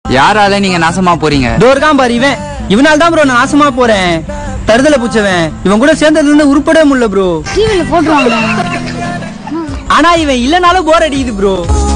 யாரால நீங்க நாசமா போறீங்க? டோர்காம் பாரு இவன். இவனால தான் ப்ரோ நான் நாசமா போறேன். தருதல புச்சவன். இவன் கூட சேர்ந்ததுல இருந்து உருப்படவே முடியல ப்ரோ. டிவில போட்டுருவாங்க. ஆனா இவன் இல்லனாலும் போர் அடிக்குது ப்ரோ.